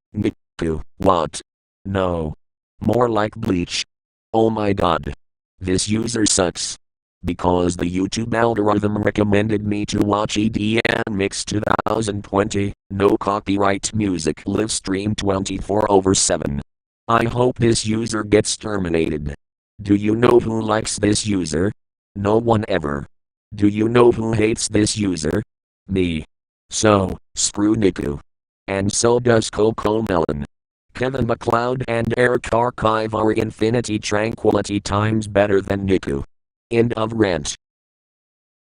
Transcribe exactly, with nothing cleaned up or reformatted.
Niku, what? No. More like Bleach. Oh my god. This user sucks. Because the YouTube algorithm recommended me to watch E D M Mix twenty twenty, no copyright music live stream twenty-four over seven. I hope this user gets terminated. Do you know who likes this user? No one ever. Do you know who hates this user? Me. So, screw Niku. And so does Coco Melon. Kevin MacLeod and Eric Archive are infinity tranquility times better than Niku. End of rant.